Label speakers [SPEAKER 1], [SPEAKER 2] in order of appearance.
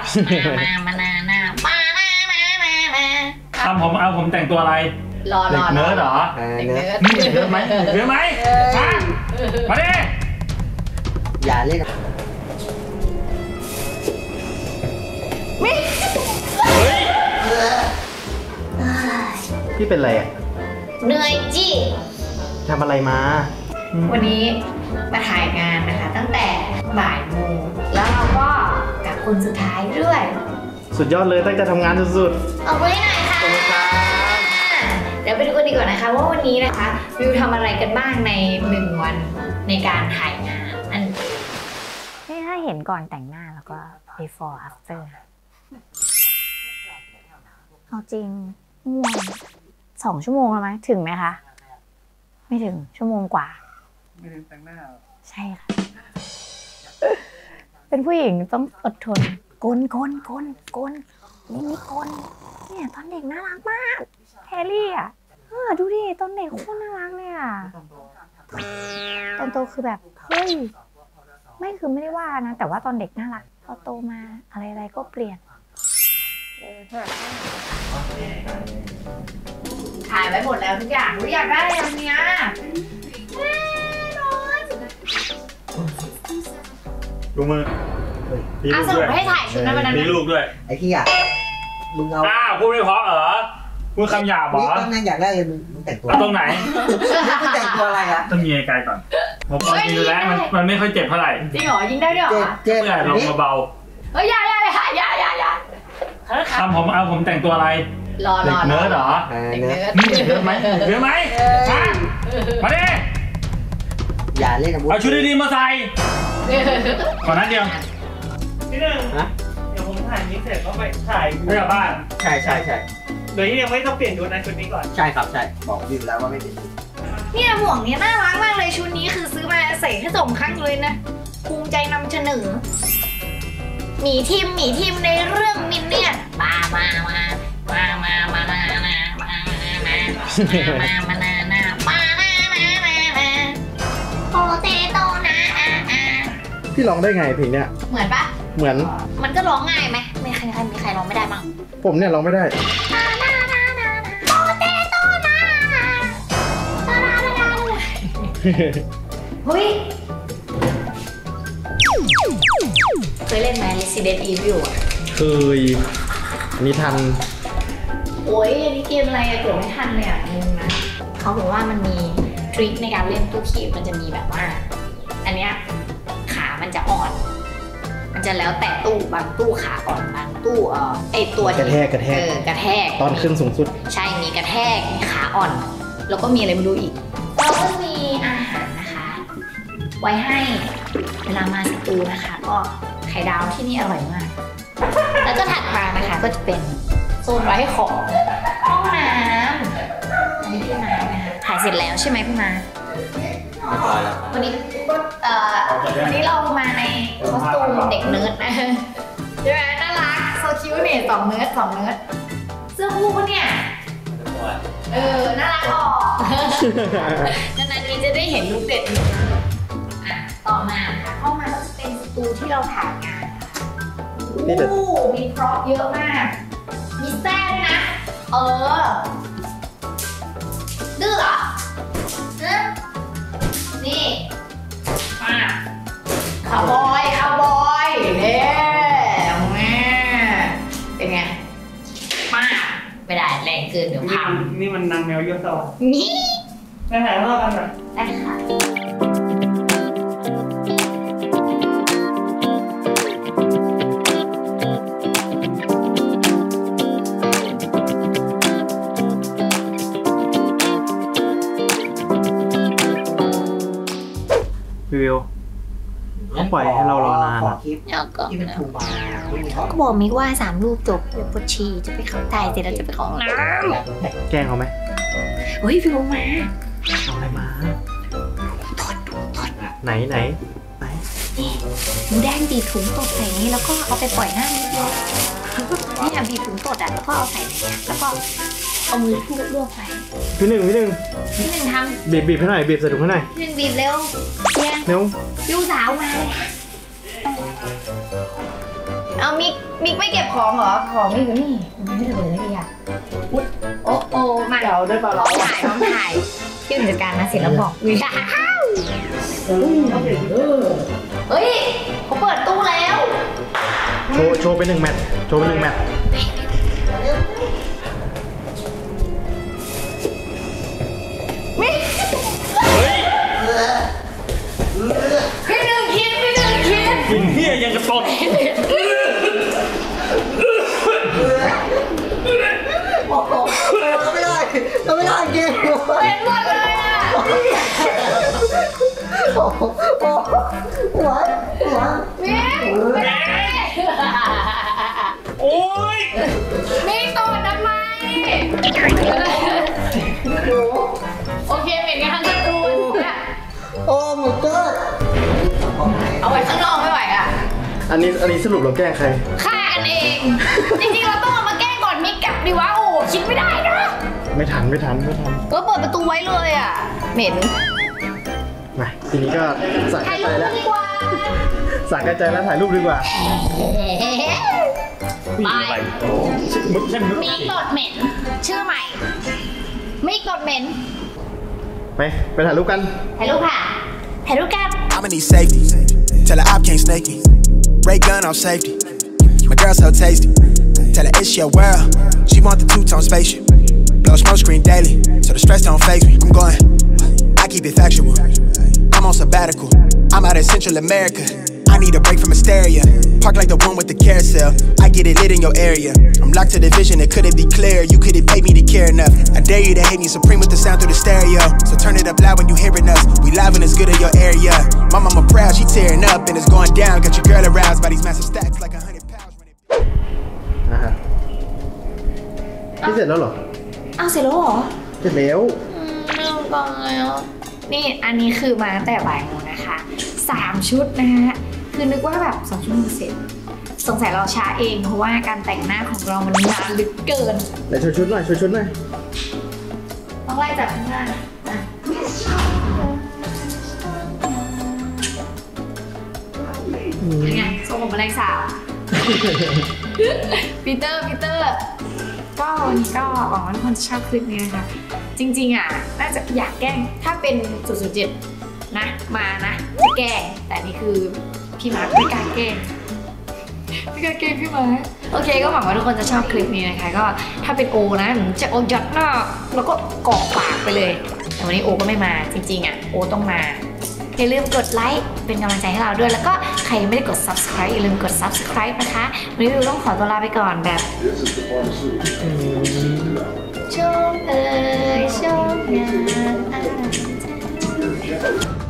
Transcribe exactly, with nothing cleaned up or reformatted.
[SPEAKER 1] มามานานามานานานานา
[SPEAKER 2] ทำผมเอาผมแต่งตัวอะไร
[SPEAKER 1] รอร
[SPEAKER 2] เด็
[SPEAKER 1] อก
[SPEAKER 2] เนิร์ดเหรอ
[SPEAKER 1] เด็กเนิร์ด
[SPEAKER 2] นี่เด็กเนิร์ดไหมเนิร์ดไหมมามาดิ
[SPEAKER 3] อย่าเล่น
[SPEAKER 1] ไม่
[SPEAKER 2] เฮ้ย
[SPEAKER 3] พี่เป็นอะไรอ่ะ
[SPEAKER 1] เหนื่อยจี้
[SPEAKER 3] ทำอะไรมา
[SPEAKER 1] วันนี้มาถ่ายงานนะคะ ตั้งแต่บ่ายโมงแล้วเราก็กับคนสุดท้ายด้วย
[SPEAKER 3] สุดยอดเลยตั้งใจทำงานสุด
[SPEAKER 1] เอาไว้หน่อยค่ะเดี๋ยวไปดูกันดีกว่านะคะว่าวันนี้นะคะวิวทำอะไรกันบ้างในหนึ่งวันในการถ่ายงานอันนี่ถ้าเห็นก่อนแต่งหน้าแล้วก็ before after เอาจริงง่วงสองชั่วโมงแล้วไหมถึงไหมคะไม่ถึงชั่วโมงกว่าไม่ถึงแต่งหน้าใช่ค่ะเป็นผู้หญิงต้องอดทนกลกลกลกลนี่นี่กลเนี่ยตอนเด็กน่ารักมากแฮร์รี่อ่ะดูดิตอนเด็กโคตรน่ารักเลยอ่ะตอนโตคือแบบเฮ้ยไม่คือไม่ได้ว่านะแต่ว่าตอนเด็กน่ารักพอโตมาอะไรอะไรก็เปลี่ยนถ่ายไว้หมดแล้วทุกอย่างอยากได้อันเนี้ย
[SPEAKER 2] ดูมือมีลูกด้วยให้ถ่ายชุดนั้นวันนั้นมีลูกด้วย
[SPEAKER 3] ไอ้ที่อ่ะมึงเอา
[SPEAKER 2] อ้าวพูดไม่เพราะเหรอพูดคำหยาบเหรอ
[SPEAKER 3] นี่ต้องนั่งอยากได้เลยมึงแต่งตัว
[SPEAKER 2] ตรงไหน
[SPEAKER 3] มึงแต่งตัวอะไรอ่ะ
[SPEAKER 2] ต้องมีไกลก่อนผมตอนกินแล้วมันมันไม่ค่อยเจ็บเท่าไหร่
[SPEAKER 1] จริงเหรอยิงได้ด้วยเหรอ
[SPEAKER 3] เจ็บเจ็บ
[SPEAKER 2] ลงเบา
[SPEAKER 1] เฮ้ยยายายายายายา
[SPEAKER 2] ทำผมเอาผมแต่งตัวอะไร
[SPEAKER 1] รอรอ
[SPEAKER 2] เด็กเนิร์ดเหรอ
[SPEAKER 1] เด็กเนิร์ด
[SPEAKER 2] นี่เด็กเนิร์ดไหมเนิร์ดไหมมามาดิ
[SPEAKER 3] อย่าเล่นกับ
[SPEAKER 2] เอาชุดดีๆมาใส่ก่อนนั้นเดียว
[SPEAKER 4] พี่หนึ่งเดี๋ยวผมถ่ายนี้เสร็จก็ไปถ่าย
[SPEAKER 2] ไม่กลับบ้าน
[SPEAKER 3] ใช่ใช่ใช่
[SPEAKER 4] โดยที่ยังไม่ต้องเปลี่ยนชุดนะชุดนี้ก่อน
[SPEAKER 3] ใช่ครับใช่บอกวิวแล้วว่าไม่เปลี่ยน
[SPEAKER 1] เนี่ยหมวกนี้น่ารักมากเลยชุดนี้คือซื้อมาใส่แค่สองครั้งเลยนะภูมิใจนำเสนอหมีทีมหมีทีมในเรื่องมินเนี่ยมามามามามามามามามามามามามานานามานานานานาโปเตโต้นะ
[SPEAKER 3] พี่ร้องได้ไงเพลงเนี้ย
[SPEAKER 1] เหมือนปะ
[SPEAKER 3] เหมือน
[SPEAKER 1] มันก็ร้องง่ายไหมไม่ใครใครมีใครร้องไม่ได้มั้ง
[SPEAKER 3] ผมเนี่ยร้องไม่ได้
[SPEAKER 1] โปเตโต้นะเฮ้ยเคยเล่นไหม Resident Evil อ่ะ
[SPEAKER 3] เคยนี่ทัน
[SPEAKER 1] โอ้ยอันนี้เกมอะไรอะเกิดไม่ทันเลยอะงงนะเขาบอกว่ามันมีทริคในการเล่นตู้คีบมันจะมีแบบว่าอันเนี้ยขามันจะอ่อนมันจะแล้วแต่ตู้บางตู้ขาอ่อนบางตู้เออไอตัว
[SPEAKER 3] กระแทกกระแทก
[SPEAKER 1] เออกระแทก
[SPEAKER 3] ตอนขึ้นสูงสุด
[SPEAKER 1] ใช่มีกระแทกมีขาอ่อนแล้วก็มีอะไรไม่รู้อีกเราก็มีอาหารนะคะไว้ให้เวลามาสตูนะคะก็ไข่ดาวที่นี่อร่อยมากแล้วก็ถัดมานะคะก็จะเป็นโซนไว้ของห้องน้ำอันนี้พี่มานะคะถ่ายเสร็จแล้วใช่ไหมพี่มาวันนี้เอ่อวันนี้เรามาในคอสตูมเด็กเนิร์ดนะใช่ไหมน่ารักโซคิวเนี่ยสองเนิร์ดสองเนิร์ดเสื้อคู่เนี่ยเออน่ารักออกนานๆทีจะได้เห็นลุคเด็ดอยู่อ่ะต่อมาค่ะห้องมาก็จะเป็นสตูที่เราถ่ายงานโอ้มีพร็อพเยอะมากมีแซ่ด้วยนะเออดื้อเหรอนี่มาคาวบอยคาวบอยเนี่ยแม่เป็นไงมาไม่ได้แรงเกินเดี๋ยวพัง
[SPEAKER 4] นี่มันนางแมวเยอะต่อ
[SPEAKER 1] นี่
[SPEAKER 4] ไปถ่ายรอบกันหน่อย
[SPEAKER 1] ได้ค่ะ
[SPEAKER 3] วิวเขาปล่อยให้เรารอนานอ่ะ
[SPEAKER 1] ก็บอกมิกว่าสามรูปจบเดี๋ยวปวดฉี่จะไปเข้าถ่ายเสร็จแล้วจะไปเข้าห้องน้
[SPEAKER 3] ำแกล้งเขาไหม
[SPEAKER 1] เฮ้ยวิวมา
[SPEAKER 3] เอาอะไรมา
[SPEAKER 1] ทอดดูทอด
[SPEAKER 3] ไหนไหนไหน
[SPEAKER 1] นี่หมูแดงบีบถุงตดใส่นี้แล้วก็เอาไปปล่อยหน้านิดเดียวนี่บีบถุงตดอ่ะแล้วก็เอาใส่นี้แล้วก็เอามือลูบลวกไป
[SPEAKER 3] พี่หนึ่งพี่หนึ่ง
[SPEAKER 1] พี่หนึ่งทำ
[SPEAKER 3] บีบบีบให้หน่อยบีบใส่ถุงให้หน่อย
[SPEAKER 1] พี่หนึ่งบีบเร็วเร็ว
[SPEAKER 3] เร็ว
[SPEAKER 1] ยูสาวมาเลยเอามิกมิกไม่เก็บของเหรอของมิกอยู่นี่มันไม่เหลือเลยอ่ะโอ้โอ้มา
[SPEAKER 3] เดี๋ยวได้ปลา
[SPEAKER 1] พร้
[SPEAKER 3] เรา
[SPEAKER 1] อมถ่ายพร้อมถ่ายที่ผู้จัดการมาเสร็จแล้วบอกว้าวเฮ้ยเขาเปิดตู้แล้ว
[SPEAKER 3] โชว์โชว์ไปหนึ่งแมตช์โชว์ไปหนึ่งแมตช์
[SPEAKER 1] มิกพี่หนึ่งคิดพี่หนึ่งคิด
[SPEAKER 2] กินเฮียยังกระตด
[SPEAKER 5] โอ้โหเราไม่ได้เราไม่ได้จริง
[SPEAKER 1] เป็นหมดเลยอ่ะ
[SPEAKER 5] โอ้โหหัวหัว
[SPEAKER 1] มิกไม่ได้
[SPEAKER 2] โอ้ย
[SPEAKER 1] มิกตดทำไมโอเคเหม็นกันทั้งการ์ตูนเนี่ย
[SPEAKER 5] โอ้หมูเกิด
[SPEAKER 1] เอาไว้ข้างนอกไม่ไหวอ่ะ
[SPEAKER 3] อันนี้อันนี้สรุปเราแกล้งใคร
[SPEAKER 1] ฆ่ากันเอง จริงๆเราต้องเอามาแกล้งก่อนมิกกลับดิวะโอ้คิดไม่ได้นะ
[SPEAKER 3] ไม่ทันไม่ทันไม่ทัน
[SPEAKER 1] ก็เปิดประตูไว้เลยอ่ะเหม็น
[SPEAKER 3] มาทีนี้ก็สะ
[SPEAKER 1] ถ่าย
[SPEAKER 3] ใจ
[SPEAKER 1] รูป
[SPEAKER 3] แล้ว
[SPEAKER 1] ดีกว่า
[SPEAKER 3] สะใจแล้วถ่ายรูปดีกว่า
[SPEAKER 1] ไป
[SPEAKER 2] มึงใช่มึง
[SPEAKER 1] มิกตดเหม็นชื่อใหม่มิกตดเหม็น
[SPEAKER 3] ไปไปถ่ายรูปกัน
[SPEAKER 1] ถ่ายรูปค่ะถ่ายรูปกัน
[SPEAKER 6] I'ma need safety. Tell her I can't snake me. Ray gun on safety. My girl so tasty. Tell her it's your world. She want the two-tone spaceship. Blow smoke screen daily, so the stress don't phase me. I'm going. I keep it factual. I'm on sabbatical. I'm out in Central America. I need a break from hysteria. Park like the one with the carousel. I get it lit in your area. I'm locked to the vision, it couldn't be clear. You couldn't pay me to care enough. I dare you to hate me supreme with the sound through the stereo. So turn it up loud when you hearing us. We live and it's good in your area. My mama proud, she tearing up and it's going down. Got your girl aroused by these massive stacks like a hundred pounds.
[SPEAKER 3] นะฮะพี่เสร็จแล้วเหรอ
[SPEAKER 1] อ้าวเสร็จแล้วเหรอ
[SPEAKER 3] เสร็จแล้ว
[SPEAKER 1] อืมไม่ต้องกองแล้วนี่อันนี้คือมาตั้งแต่บ่ายโมงนะคะสามชุดนะฮะคือนึกว่าแบบสองชั่วโมงเสร็จสงสัยเราช้าเองเพราะว่าการแต่งหน้าของเรามันนานเหลือเกิน
[SPEAKER 3] ไหนโชว์ชุดหน่อยโชว์ชุดหน่อย
[SPEAKER 1] ต้องไล่จากข้างล่างอ่ะเป็นไงทรงผมแมลงสาบ ปีเตอร์ปีเตอร์ก็วันนี้ก็หวังว่าทุกคนจะชอบคลิปนี้นะคะจริงๆอ่ะน่าจะอยากแกล้งถ้าเป็นศูนย์ ศูนย์ เจ็ดนะมานะจะแกล้งแต่นี่คือพี่มาร์คไม่กล้าแกล้งไม่กล้าแกล้งพี่มาร์คโอเคก็หวังว่าทุกคนจะชอบคลิปนี้นะคะก็ถ้าเป็นโอนะหนูจะโอยัดหน้าแล้วก็กรอกปากไปเลยแต่วันนี้โอก็ไม่มาจริงๆอ่ะโอต้องมาอย่าลืมกดไลค์เป็นกำลังใจให้เราด้วยแล้วก็ใครยังไม่ได้กด subscribe อย่าลืมกด subscribe นะคะวันนี้เราต้องขอตัวลาไปก่อนแบบชมเอ่ยชมงาน